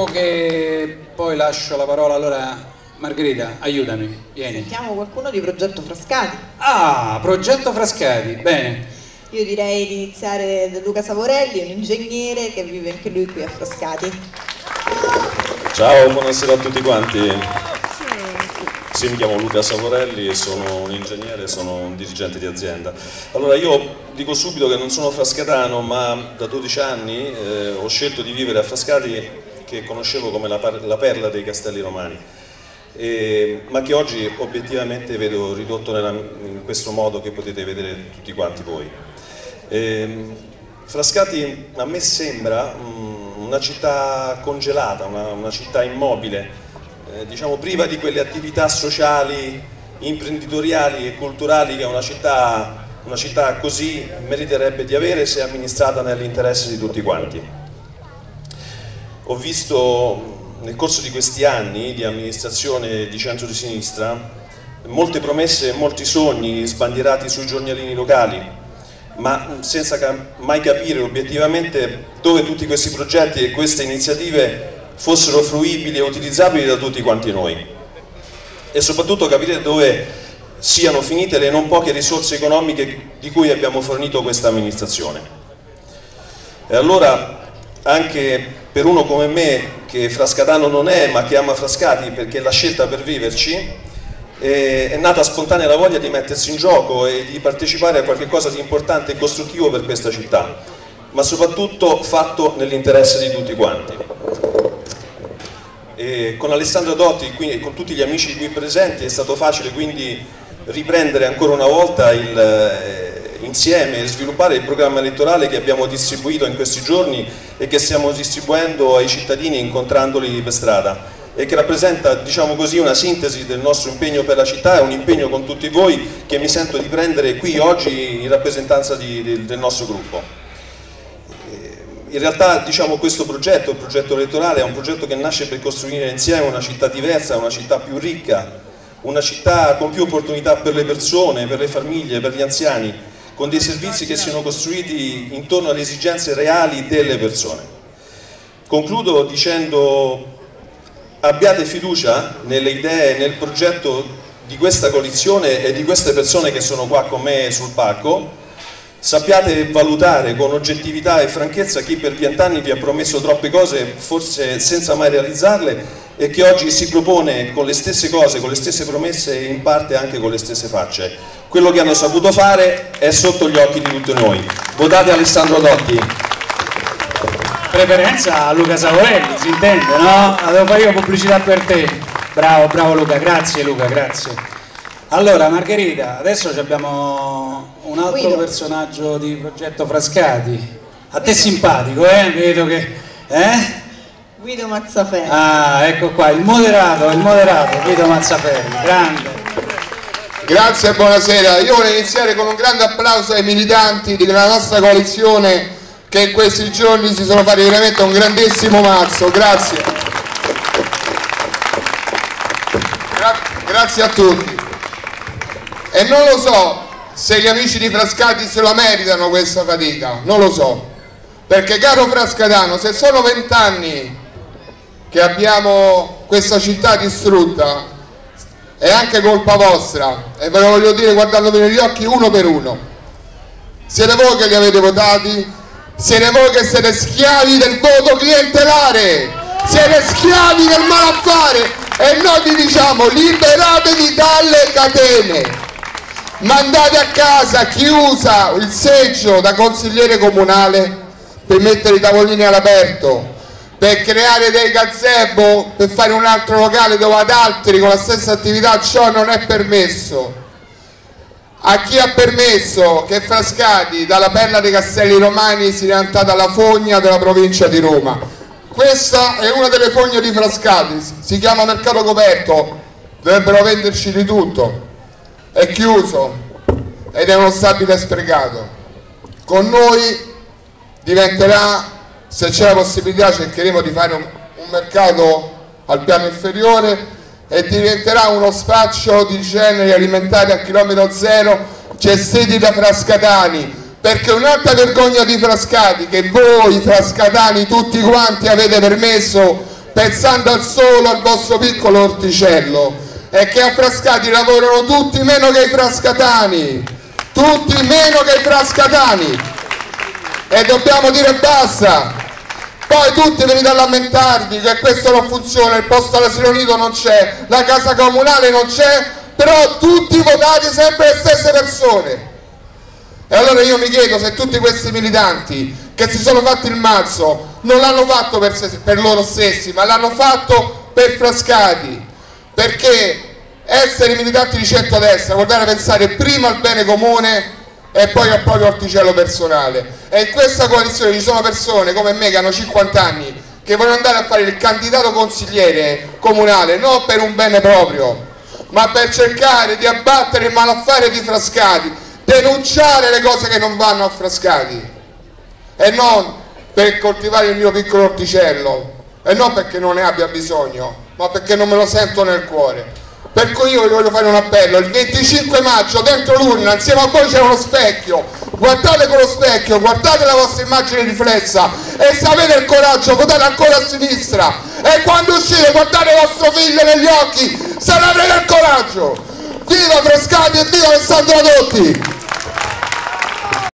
Che poi lascio la parola, allora Margherita, aiutami, vieni. Sentiamo qualcuno di Progetto Frascati. Ah, Progetto Frascati, bene. Io direi di iniziare da Luca Savorelli, un ingegnere che vive anche lui qui a Frascati. Ciao, buonasera a tutti quanti. Sì, mi chiamo Luca Savorelli e sono un ingegnere, sono un dirigente di azienda. Allora, io dico subito che non sono frascatano, ma da 12 anni ho scelto di vivere a Frascati, che conoscevo come la perla dei Castelli Romani, ma che oggi obiettivamente vedo ridotto in questo modo che potete vedere tutti quanti voi. Frascati a me sembra una città congelata, una città immobile, diciamo priva di quelle attività sociali, imprenditoriali e culturali che una città così meriterebbe di avere se amministrata nell'interesse di tutti quanti. Ho visto nel corso di questi anni di amministrazione di centro di sinistra molte promesse e molti sogni sbandierati sui giornalini locali, ma senza mai capire obiettivamente dove tutti questi progetti e queste iniziative fossero fruibili e utilizzabili da tutti quanti noi, e soprattutto capire dove siano finite le non poche risorse economiche di cui abbiamo fornito questa amministrazione. E allora, anche per uno come me, che frascatano non è, ma che ama Frascati perché l'ha scelta per viverci, è nata spontanea la voglia di mettersi in gioco e di partecipare a qualche cosa di importante e costruttivo per questa città, ma soprattutto fatto nell'interesse di tutti quanti. E con Alessandro Dotti e con tutti gli amici qui presenti è stato facile quindi riprendere ancora una volta insieme e sviluppare il programma elettorale che abbiamo distribuito in questi giorni e che stiamo distribuendo ai cittadini incontrandoli per strada, e che rappresenta, diciamo così, una sintesi del nostro impegno per la città e un impegno con tutti voi che mi sento di prendere qui oggi in rappresentanza del nostro gruppo. In realtà, diciamo, questo progetto, il progetto elettorale, è un progetto che nasce per costruire insieme una città diversa, una città più ricca, una città con più opportunità per le persone, per le famiglie, per gli anziani, con dei servizi che siano costruiti intorno alle esigenze reali delle persone. Concludo dicendo: abbiate fiducia nelle idee, nel progetto di questa coalizione e di queste persone che sono qua con me sul palco. Sappiate valutare con oggettività e franchezza chi per 20 anni vi ha promesso troppe cose, forse senza mai realizzarle, e che oggi si propone con le stesse cose, con le stesse promesse e in parte anche con le stesse facce. Quello che hanno saputo fare è sotto gli occhi di tutti noi. Votate Alessandro Dotti. Preferenza a Luca Savorelli, si intende, no? La devo fare io pubblicità per te. Bravo, bravo Luca, grazie Luca, grazie. Allora Margherita, adesso abbiamo un altro personaggio di Progetto Frascati. A te simpatico, vedo che... Guido Mazzaferri. Ah, ecco qua, il moderato, Guido Mazzaferri, grande. Grazie e buonasera. Io voglio iniziare con un grande applauso ai militanti della nostra coalizione che in questi giorni si sono fatti veramente un grandissimo mazzo. Grazie. Grazie a tutti. E non lo so se gli amici di Frascati se lo meritano questa fatica, non lo so, perché caro frascatano, se sono 20 anni che abbiamo questa città distrutta è anche colpa vostra, e ve lo voglio dire guardandovi negli occhi uno per uno. Siete voi che li avete votati, siete voi che siete schiavi del voto clientelare, siete schiavi del malaffare, e noi vi diciamo: liberatevi dalle catene. Mandate a casa chi usa il seggio da consigliere comunale per mettere i tavolini all'aperto, per creare dei gazebo, per fare un altro locale dove ad altri con la stessa attività. Ciò non è permesso. A chi ha permesso che Frascati dalla perla dei Castelli Romani sia diventata la fogna della provincia di Roma? Questa è una delle fogne di Frascati, si chiama mercato coperto, dovrebbero venderci di tutto. È chiuso ed è uno stabile sprecato. Con noi diventerà, se c'è la possibilità cercheremo di fare un mercato al piano inferiore, e diventerà uno spaccio di generi alimentari a chilometro zero gestiti da frascatani, perché un'altra vergogna di Frascati che voi frascatani tutti quanti avete permesso pensando solo al vostro piccolo orticello, è che a Frascati lavorano tutti meno che i frascatani, tutti meno che i frascatani, e dobbiamo dire basta. Poi tutti venite a lamentarvi che questo non funziona, il posto all'asilo nido non c'è, la casa comunale non c'è, però tutti votate sempre le stesse persone. E allora io mi chiedo se tutti questi militanti che si sono fatti il mazzo non l'hanno fatto per loro stessi, ma l'hanno fatto per Frascati, perché essere militanti di centrodestra vuol dire pensare prima al bene comune e poi al proprio orticello personale. E in questa coalizione ci sono persone come me che hanno 50 anni che vogliono andare a fare il candidato consigliere comunale non per un bene proprio, ma per cercare di abbattere il malaffare di Frascati, denunciare le cose che non vanno a Frascati, e non per coltivare il mio piccolo orticello, e non perché non ne abbia bisogno, ma perché non me lo sento nel cuore. Per cui io vi voglio fare un appello: il 25 maggio dentro l'urna insieme a voi c'è uno specchio, guardate quello specchio, guardate la vostra immagine riflessa, e se avete il coraggio votate ancora a sinistra, e quando uscite guardate vostro figlio negli occhi se ne avrete il coraggio. Viva Frascati e viva Alessandro Dotti!